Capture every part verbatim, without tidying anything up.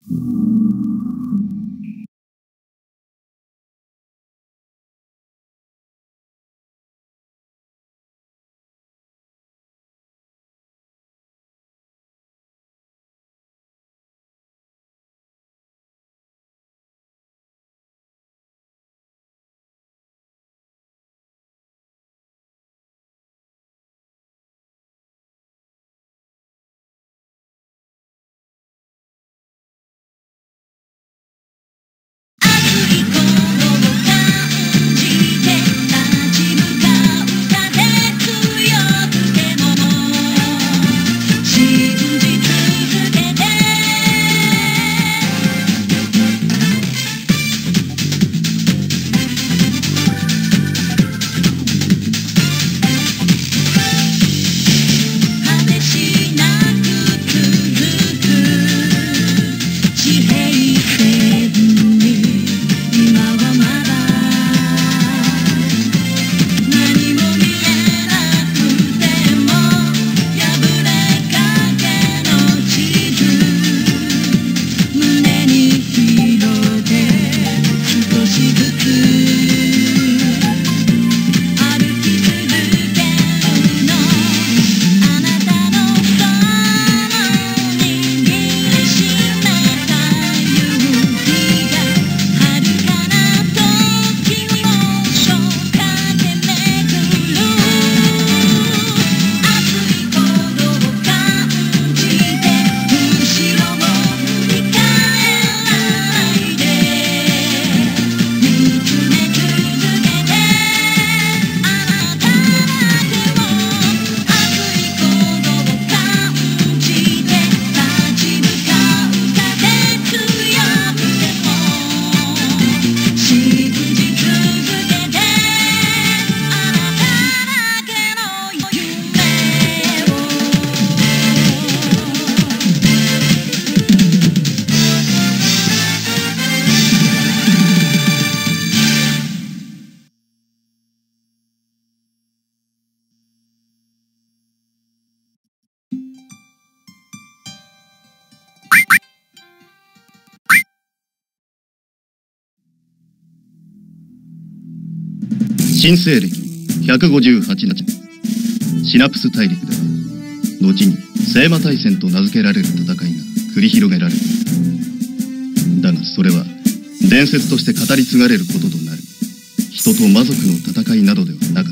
新西暦ひゃくごじゅうはちにち、シナプス大陸では後に聖魔大戦と名付けられる戦いが繰り広げられる。だがそれは伝説として語り継がれることとなる人と魔族の戦いなどではなかった。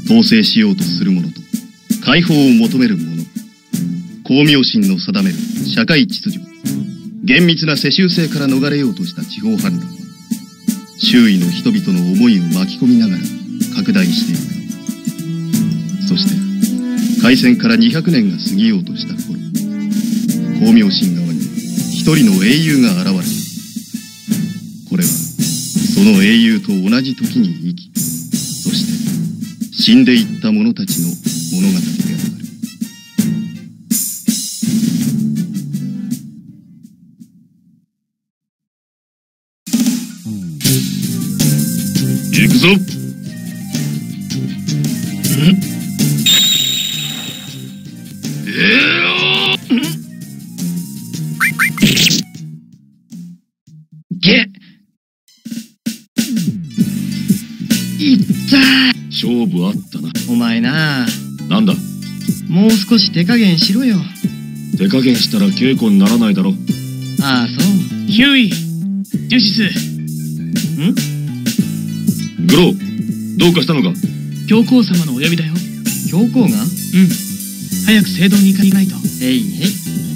統制しようとする者と解放を求める者、光明神の定める社会秩序、厳密な世襲制から逃れようとした地方反乱は周囲の人々の思いを巻き込みながら拡大していく。そして開戦からにひゃくねんが過ぎようとした頃、光明神側に一人の英雄が現れた。これはその英雄と同じ時に生き、そして死んでいった者たちの物語である。行くぞ。げいったー。 勝負あったな。 お前なあ、 なんだ。 もう少し手加減しろよ。 手加減したら稽古にならないだろ。 ああ、そう。 ヒューイ、ジュシス。 んグロー、どうかしたのか。 教皇様のお呼びだよ。 教皇が？うん。 早く聖堂に行かないと。 へいへい。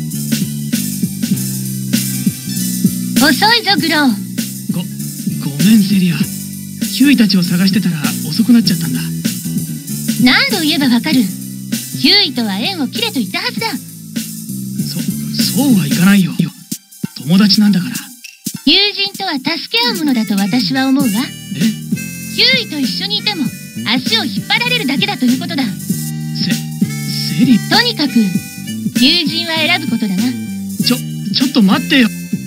遅いぞ、グロー。 ご、ごめんセリア。ヒューイたちを探してたら遅くなっちゃったんだ。 何度言えばわかる。ヒューイとは縁を切れと言ったはずだ。 そ、そうはいかないよ。友達なんだから。 友人とは助け合うものだと私は思うわ。 え？ ヒューイと一緒にいても足を引っ張られるだけだということだ。 せ、セリ。 とにかく友人は選ぶことだな。 ちょ、ちょっと待ってよ。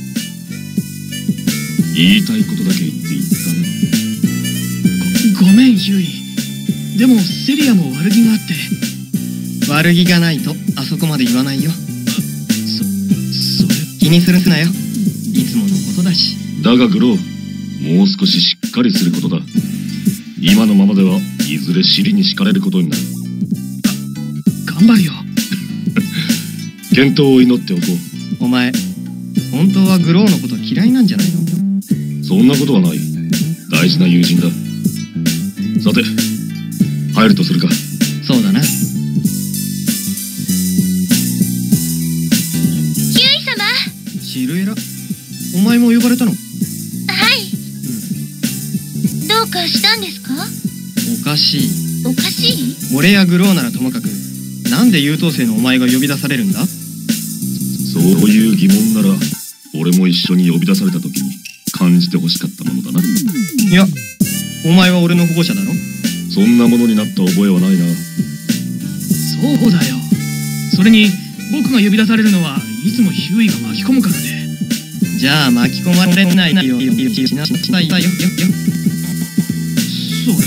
言いたいことだけ言っていったな。ご、ごめんヒューイ。でもセリアも悪気があって。 悪気がないとあそこまで言わないよ。 そ、それにするなよ。いつものことだし。 だがグロー、もう少ししっかりすることだ。今のままではいずれ尻に敷かれることになる。 頑張るよ。 健闘を祈っておこう。 お前、本当はグローのこと嫌いなんじゃないの？ そんなことはない。大事な友人だ。さて、入るとするか。 そうだな。 ヒューイ様。 シルエラ、お前も呼ばれたの？ はい、うん、どうかしたんですか？ おかしい。 おかしい？ 俺やグローならともかく、なんで優等生のお前が呼び出されるんだ？ そういう疑問なら俺も一緒に呼び出された時に感じてほしかったものだな。 いや、お前は俺の保護者だろ。 そんなものになった覚えはないな。 そうだよ。それに僕が呼び出されるのはいつもヒューイが巻き込むからね。 じゃあ巻き込まれないよよよよよよよよよよよ。 それは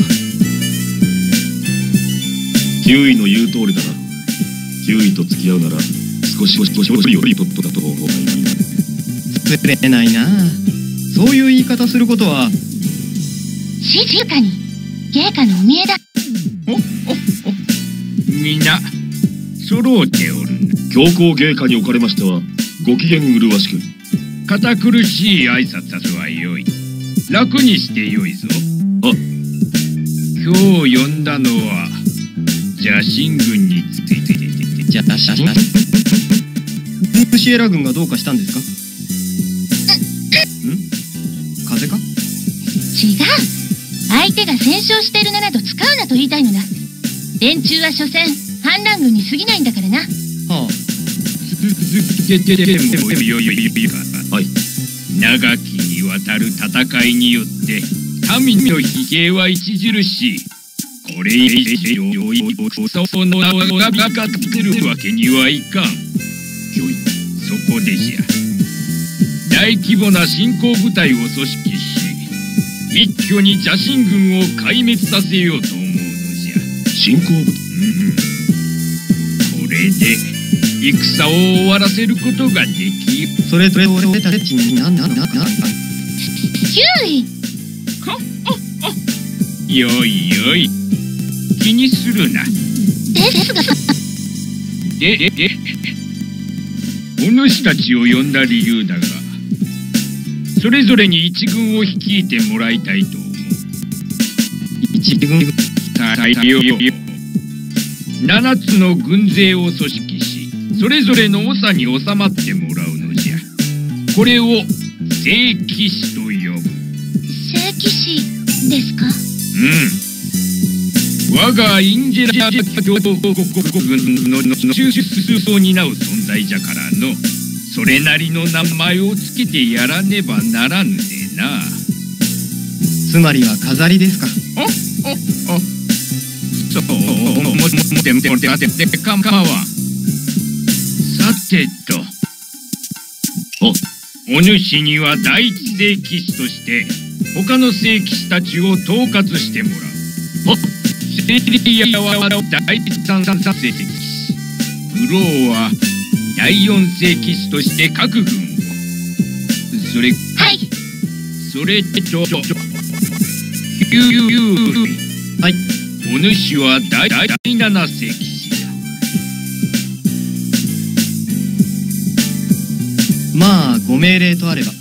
ヒューイの言う通りだな。ヒューイと付き合うなら少し少し少し少しよりとっとだと方がいいな。 作れないな。そういう言い方することは静かに。芸家のお見えだ。 おおおみんな揃うておるな。 強行芸家におかれましてはご機嫌麗しく。 堅苦しい挨拶はよい。楽にしてよいぞ。 あ、 今日呼んだのは邪神軍について。 じゃあ写真ルシエラ軍がどうかしたんですか？ん？風邪か？ 違う。相手が戦勝しているななど使うなと言いたいのだ。連中は所詮反乱軍に過ぎないんだからな。はあ。 続けてでもよいよいか。 はい。 長きにわたる戦いによって民の疲弊は著しい。これ以上その名をがびかってるわけにはいかん。そこでじゃ大規模な侵攻部隊を組織し一挙に邪神軍を壊滅させようと思うのじゃ。 侵攻部隊、うん、 これで戦を終わらせることができる。 それとれ俺たちになんなんなんなんヒューイ。 はっはっよいよい、気にするな。 ですがでででお主たちを呼んだ理由だが、それぞれに一軍を率いてもらいたいと思う。 一軍たたよよ七つの軍勢を組織し、それぞれの長に収まってもらうのじゃ。これを聖騎士と呼ぶ。 聖騎士ですか？ うん。我がインジェラ共和国軍の中枢を担う存在じゃからの、それなりの名前をつけてやらねばならぬでな。 つまりは飾りですか？ おおおそうもももてもてもてててかまわん。さてと、おお主には第一聖騎士として他の聖騎士たちを統括してもらう。セリアは第三聖騎士、グローは第四聖騎士として各軍を、それはいそれとヒューはい。 お主は第七聖騎士だ。 まあご命令とあれば。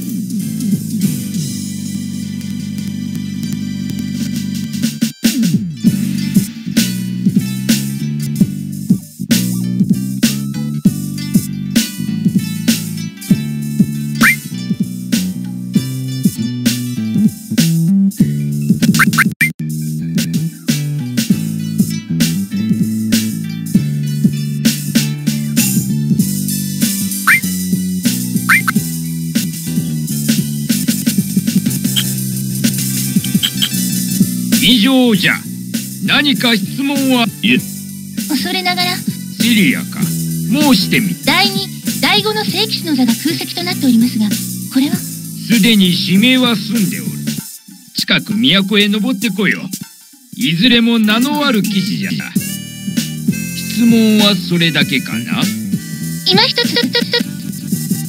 以上じゃ。何か質問は？ いえ。 恐れながらセリアか。申してみ。 第二第五の聖騎士の座が空席となっておりますが、これは？ すでに指名は済んでおる。近く都へ登ってこよ。いずれも名のある騎士じゃ。質問はそれだけかな？ 今一つ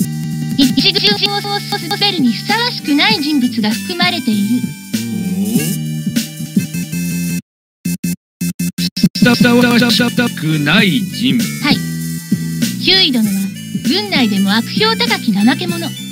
シグシをスペルにふさわしくない人物が含まれている。 ふさわしくない人物。 はい。ヒューイ殿は軍内でも悪評高き怠け者。